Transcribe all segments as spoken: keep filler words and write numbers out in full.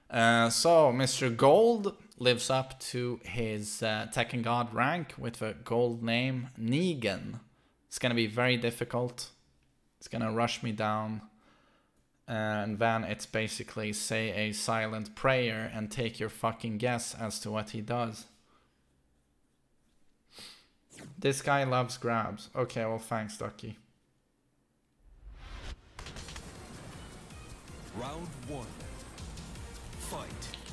Uh, so Mister Gold lives up to his uh, Tekken God rank with a gold name, Negan. It's gonna be very difficult. It's gonna rush me down. And then it's basically say a silent prayer and take your fucking guess as to what he does. This guy loves grabs. Okay, well thanks, Ducky. Round one. Fight.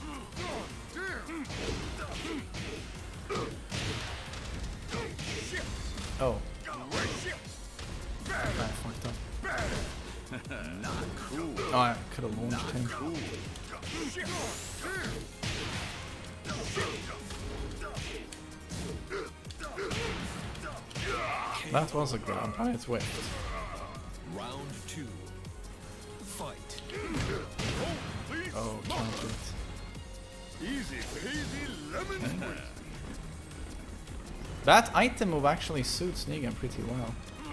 Oh. I fucked up. Not cool. Oh, I could have launched him. Cool. That was a grab, but it's whipped. Round two. Fight. Oh, counter it. Easy peasy lemon. That item move actually suits Negan pretty well.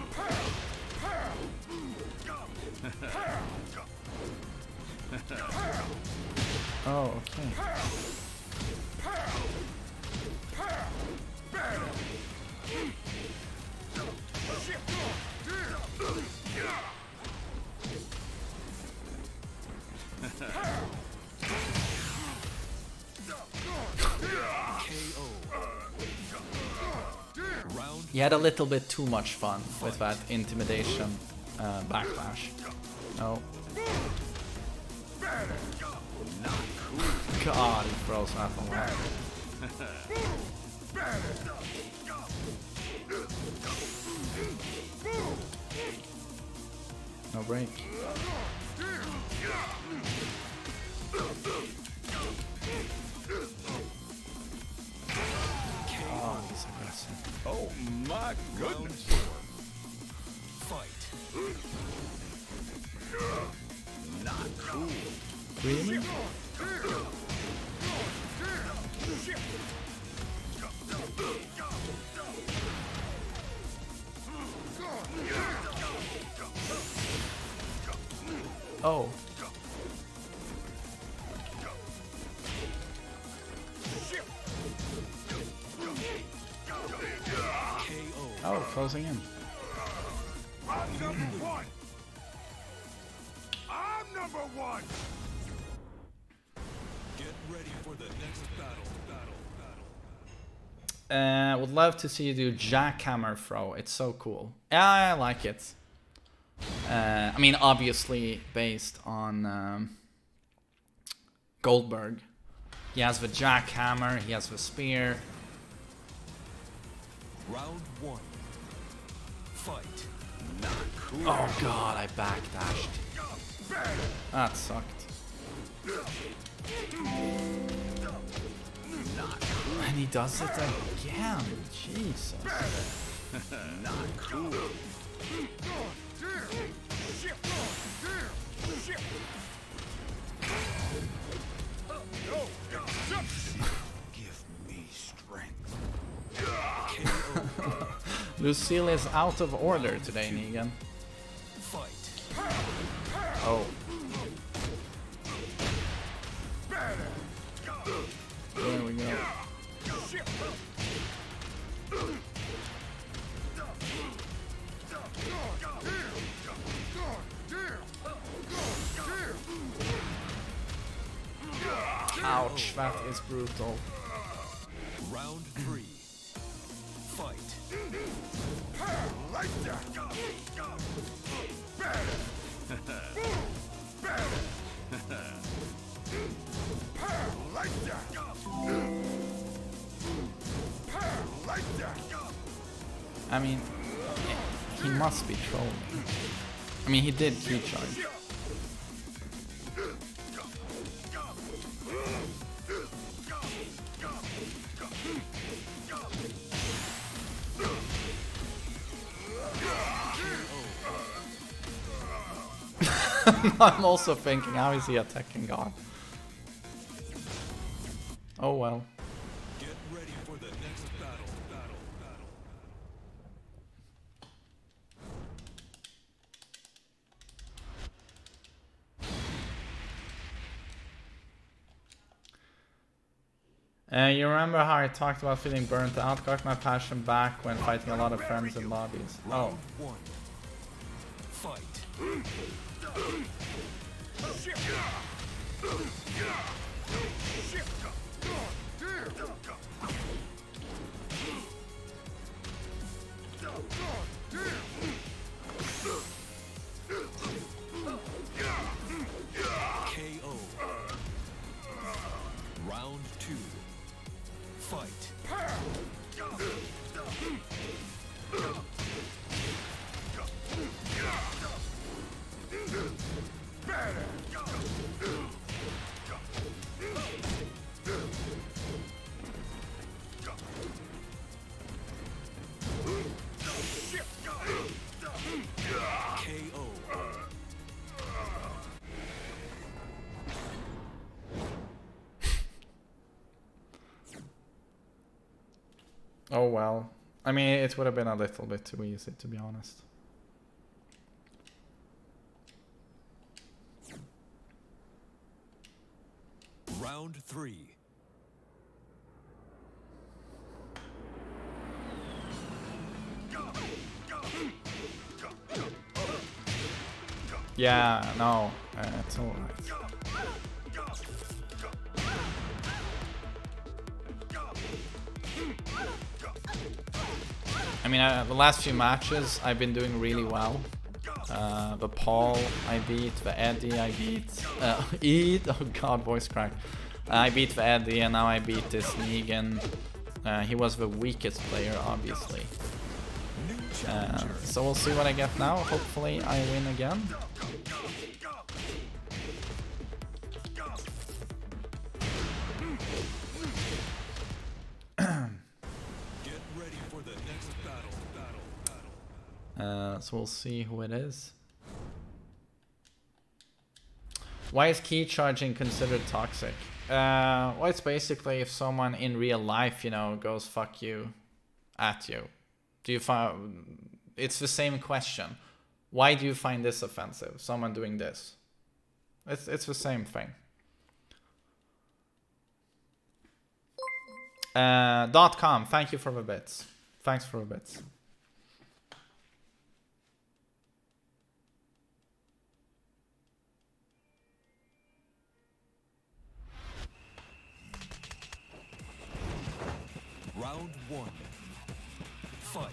Oh, okay. He had a little bit too much fun with that intimidation uh, backlash. No. God, he throws that away. No break. Oh, he's aggressive. Oh my goodness. Fight. Not cool. Really? Oh. Oh, closing in. I'm number one. I'm number one. Get ready for the next battle. Battle. Battle. Uh, would love to see you do jackhammer throw. It's so cool. Yeah, I like it. Uh, I mean, obviously based on um, Goldberg. He has the jackhammer. He has the spear. Round one. Fight. Not cool. Oh god, I backdashed. That sucked. Not cool. And he does it again. Jesus. Not cool. Give me strength. Lucille is out of order today, Negan. Fight. Oh. There we go. Ouch, that is brutal. Round three. Fight. I mean, he must be trolling. I mean, he did key charge. I'm also thinking, how is he attacking God? Oh well. Get ready for the next battle. Battle. Battle. Uh, you remember how I talked about feeling burnt out? Got my passion back when fighting a lot of friends in lobbies. Oh. One. Fight. K O. Round two. Fight. K O. Oh well. I mean, it would have been a little bit too easy, to be honest. Round three. Yeah, no, uh, it's alright. I mean, uh, the last few matches I've been doing really well. Uh, the Paul I beat, the Eddie I beat, uh, Eid, oh god, voice crack. Uh, I beat the Eddie and now I beat this Negan. Uh, he was the weakest player, obviously. Uh, so we'll see what I get now. Hopefully I win again. Get ready for the next battle. Battle. Battle. Uh, so we'll see who it is. Why is key charging considered toxic? Uh, well, it's basically if someone in real life, you know, goes fuck you at you. Do you find... It's the same question. Why do you find this offensive? Someone doing this. It's, it's the same thing. Uh, dot com, thank you for the bits. Thanks for the bits. Round one. Fight.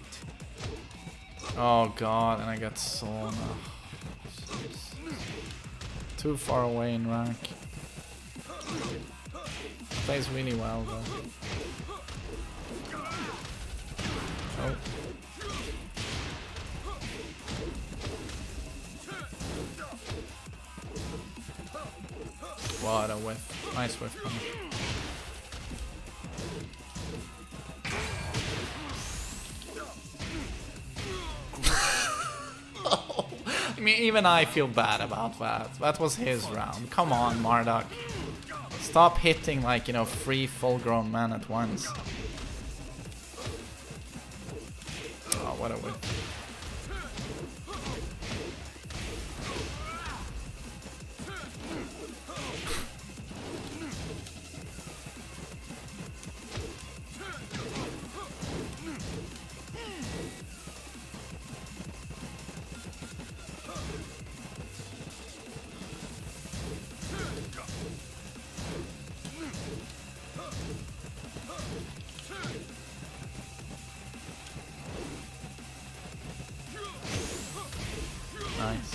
Oh god, and I got Sona. Too far away in rank. Plays really well though. Oh. What a whiff. Nice whiff punish. I mean, even I feel bad about that. That was his round. Come on, Marduk. Stop hitting like, you know, three full-grown men at once. Oh, what a whip. Nice.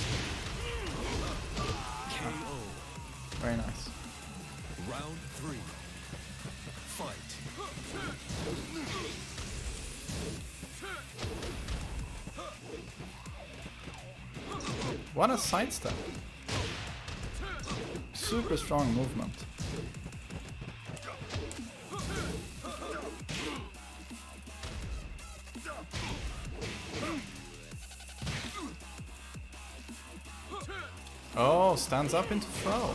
K O. Very nice. Round three. Fight. What a sidestep. Super strong movement. Oh, stands up into throw.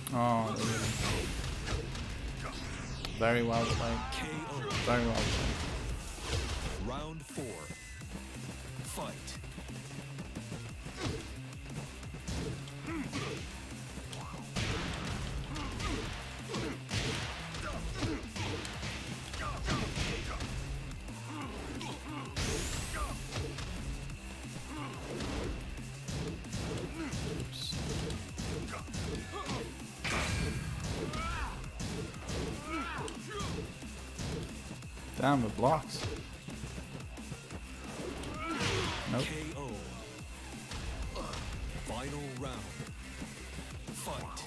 Oh, really? Very well played. K O. Very well played. Round four. Fight. Damn, it blocks. Nope. K O. Final round. Fight.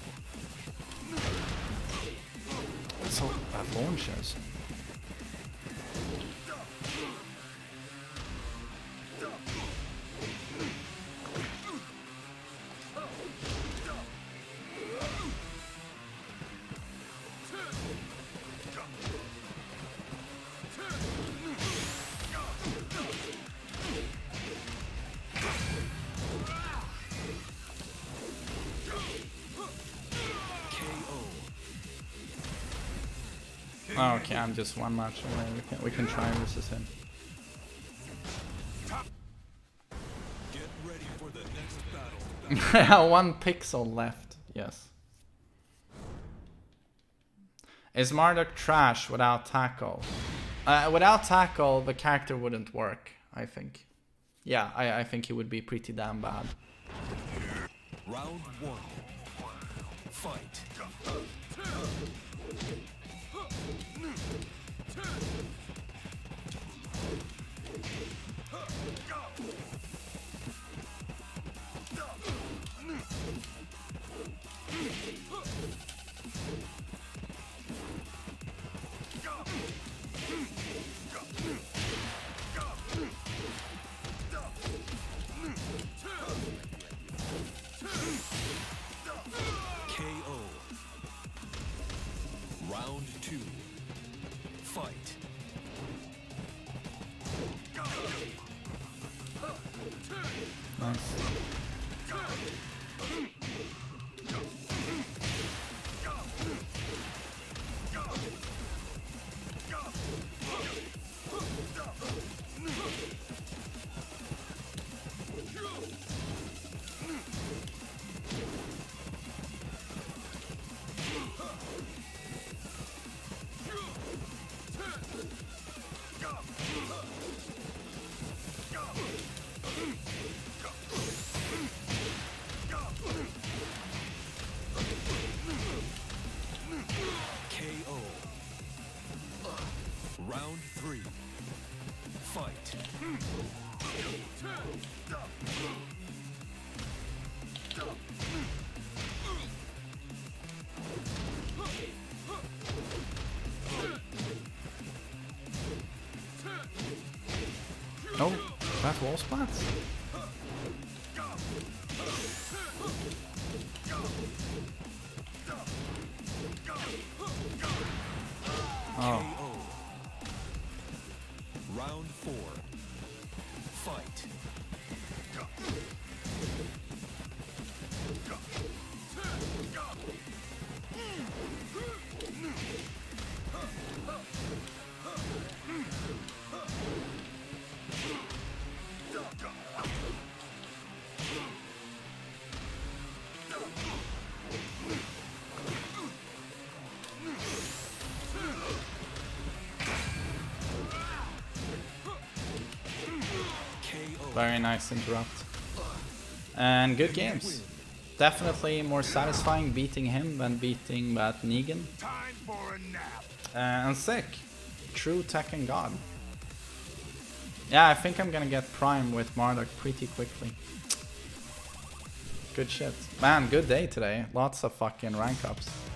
So that launches. Oh, okay, I'm just one match away. We can we can try versus him. Get ready for the next battle. One pixel left. Yes. Is Marduk trash without tackle? Uh, without tackle, the character wouldn't work. I think. Yeah, I I think he would be pretty damn bad. Round one. Fight. K O. Round two. Fight. Nice. K O. Round three. Fight. Oh, that wall splats. Oh. K O. Round four. Fight. K O. Very nice interrupt. And good games. Definitely more satisfying beating him than beating that Negan. Time for a nap. Uh, and sick. True Tekken God. Yeah, I think I'm gonna get Prime with Marduk pretty quickly. Good shit. Man, good day today. Lots of fucking rank ups.